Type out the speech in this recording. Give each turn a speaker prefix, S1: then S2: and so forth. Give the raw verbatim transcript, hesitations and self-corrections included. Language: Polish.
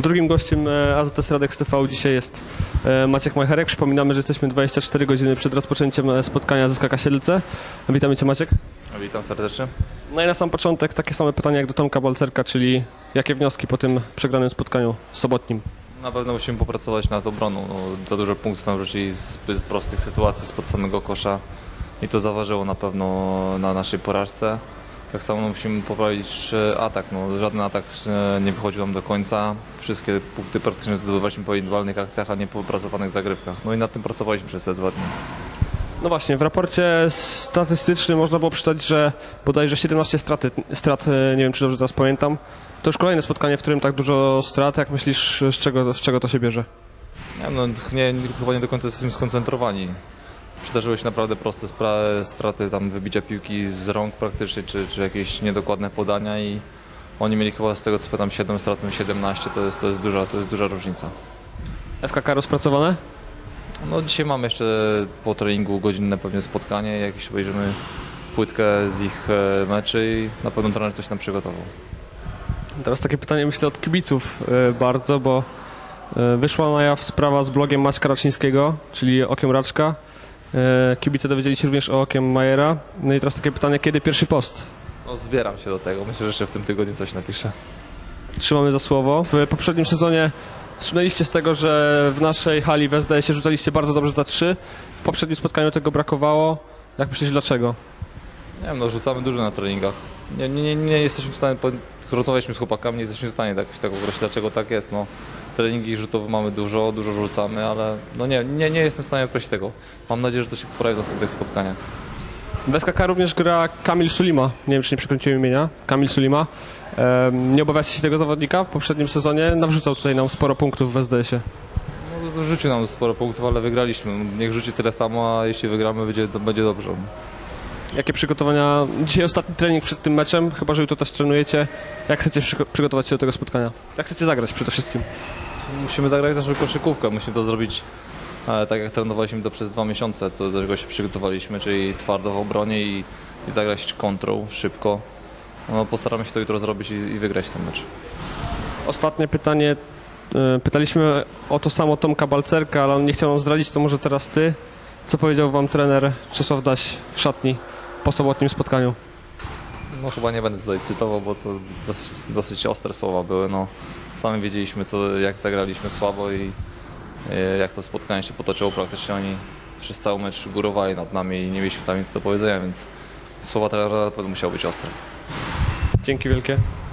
S1: Drugim gościem A Z S Radek z T V dzisiaj jest Maciek Majcherek. Przypominamy, że jesteśmy dwadzieścia cztery godziny przed rozpoczęciem spotkania z S K K Siedlce. Witamy Cię, Maciek.
S2: Witam serdecznie.
S1: No i na sam początek takie same pytanie jak do Tomka Balcerka, czyli jakie wnioski po tym przegranym spotkaniu sobotnim?
S2: Na pewno musimy popracować nad obroną. No, za dużo punktów tam rzucili z, z prostych sytuacji, spod samego kosza i to zaważyło na pewno na naszej porażce. Tak samo no, musimy poprawić atak. No, żaden atak nie wychodził nam do końca. Wszystkie punkty praktycznie zdobywaliśmy po indywidualnych akcjach, a nie po wypracowanych zagrywkach. No i nad tym pracowaliśmy przez te dwa dni.
S1: No właśnie, w raporcie statystycznym można było przeczytać, że bodajże siedemnaście straty, strat, nie wiem czy dobrze teraz pamiętam. To już kolejne spotkanie, w którym tak dużo strat. Jak myślisz, z czego, z czego to się bierze?
S2: Nie, no, nie, chyba nie do końca jesteśmy skoncentrowani. Przydarzyły się naprawdę proste sprawy, straty, tam wybicia piłki z rąk praktycznie, czy, czy jakieś niedokładne podania i oni mieli chyba z tego co pamiętam siedem strat, siedemnaście, to jest, to jest duża, to jest duża różnica.
S1: S K K rozpracowane?
S2: No dzisiaj mamy jeszcze po treningu godzinne pewnie spotkanie, jakieś obejrzymy płytkę z ich meczy i na pewno trener coś nam przygotował.
S1: Teraz takie pytanie myślę od kibiców bardzo, bo wyszła na jaw sprawa z blogiem Maćka Raczyńskiego, czyli Okiem Raczka. Kibice dowiedzieli się również o Okiem Majera. No i teraz takie pytanie, kiedy pierwszy post?
S2: No, zbieram się do tego, myślę, że jeszcze w tym tygodniu coś napiszę.
S1: Trzymamy za słowo. W poprzednim sezonie słynęliście z tego, że w naszej hali w S D S-ie rzucaliście bardzo dobrze za trzy. W poprzednim spotkaniu tego brakowało. Jak myślisz, dlaczego?
S2: Nie wiem, no rzucamy dużo na treningach. Nie, nie, nie, nie jesteśmy w stanie, rozmawialiśmy z chłopakami, nie jesteśmy w stanie tak, tak określić, dlaczego tak jest. No, treningi rzutowe mamy dużo, dużo rzucamy, ale no nie, nie, nie jestem w stanie określić tego. Mam nadzieję, że to się poprawi w następnych spotkaniach.
S1: W S K K również gra Kamil Sulima. Nie wiem, czy nie przekręciłem imienia. Kamil Sulima. Nie obawiacie się tego zawodnika w poprzednim sezonie? Nawrzucał tutaj nam sporo punktów w S D S-ie.
S2: No, to rzucił nam sporo punktów, ale wygraliśmy. Niech rzuci tyle samo, a jeśli wygramy, będzie, to będzie dobrze.
S1: Jakie przygotowania? Dzisiaj ostatni trening przed tym meczem, chyba że jutro też trenujecie. Jak chcecie przygotować się do tego spotkania? Jak chcecie zagrać przede wszystkim?
S2: Musimy zagrać naszą koszykówkę, musimy to zrobić e, tak jak trenowaliśmy to przez dwa miesiące, to do czego się przygotowaliśmy, czyli twardo w obronie i, i zagrać kontrą szybko. No, postaramy się to jutro zrobić i, i wygrać ten mecz.
S1: Ostatnie pytanie. Pytaliśmy o to samo Tomka Balcerka, ale on nie chciał nam zdradzić, to może teraz ty. Co powiedział wam trener Czesław Daś w szatni po sobotnim spotkaniu?
S2: No chyba nie będę tutaj cytował, bo to dosyć, dosyć ostre słowa były. No, sami wiedzieliśmy, co, jak zagraliśmy słabo i e, jak to spotkanie się potoczyło. Praktycznie oni przez cały mecz górowali nad nami i nie mieliśmy tam nic do powiedzenia, więc słowa trenera na pewno musiały być ostre.
S1: Dzięki wielkie.